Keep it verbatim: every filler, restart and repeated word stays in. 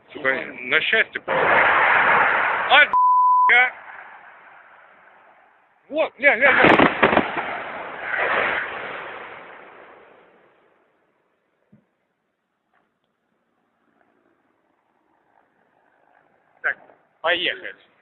Сука, на счастье. А, а. Вот, ля, ля, ля. Так, поехали.